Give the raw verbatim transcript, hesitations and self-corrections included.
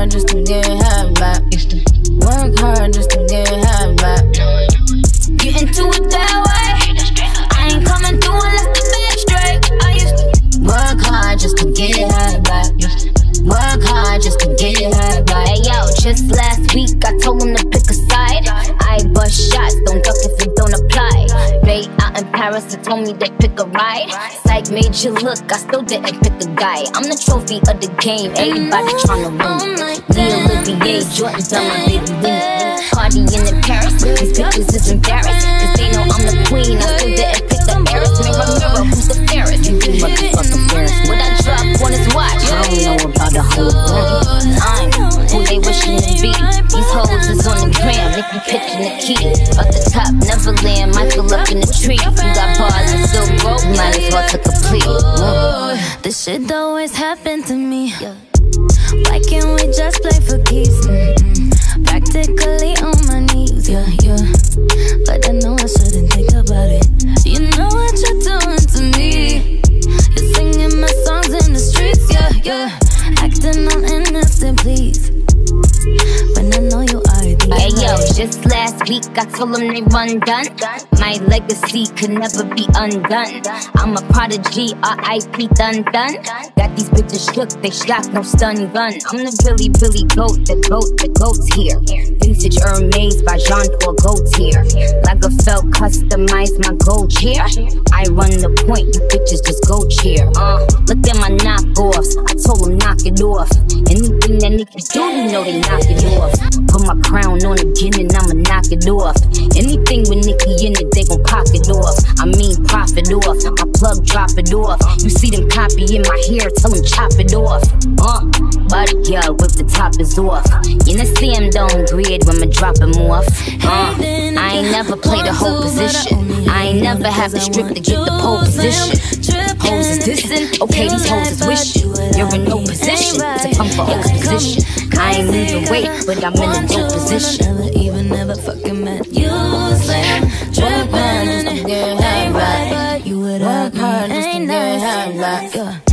hard just to get half back. Work hard just to get half back. Get into it that way. I ain't coming through unless the back straight. I used to work hard just to get half back. Work hard just to get half back. Hey yo, just last week I told him to pick a side. I bust shots, don't duck if it don't apply. They out in Paris, they told me they pick a ride. Psych made you look, I still didn't pick a guy. I'm the trophy of the game, everybody tryna win. Me, Olivier, Jordan, done my baby win. Partying in Paris, these bitches is embarrassed, cause they know I'm the queen, I still didn't pick the heiress. Mirror, mirror, who's the fairest? You do motherfucking fairest. What I drop on his watch, I don't know about the whole thing. I'm who they wishing to be. These hoes is on the gram, Nicki pitching the key. Up the top, Neverland, Michael up in the tree. You got bars and still broke, might as well to complete. Whoa. This shit always happened to me. Why can't we just play for keeps? Mm-mm. Practically on my knees, yeah, yeah. But I know I shouldn't think about it. You know what you're doing to me. You're singing my songs in the streets, yeah, yeah. Acting all innocent, please. When I know you are the Hey yo, just last week I told them they run done. My legacy could never be undone. I'm a prodigy, R I P done done. Got these bitches shook, they shocked, no stun gun. I'm the really, really goat, the goat, the goat's here. Vintage Hermes by Jean Paul Gaultier. Lagerfeld customized my gold chair. I run the point, you bitches just go cheer. Uh, look at my knockoffs, I told them knock it off. Anything that niggas do, you know they knock it off. Put my crown on again and I'ma knock it off. Anything with Nicki in it, they gon' pop it off. I mean profit off, my plug drop it off. You see them copying my hair, tell them chop it off. Uh, body girl with the top is off. You know see him don't grid when me drop him off. Uh, I ain't never played a whole position. I ain't never have to strip to get the pole position. Hoes is dissing, okay these hoes is wishing. You're in no position to come for opposition. I ain't moving weight, but I'm in a dope position. Never even never fucking met you. Trippin' and it ain't right, but you would have me, ain't nice.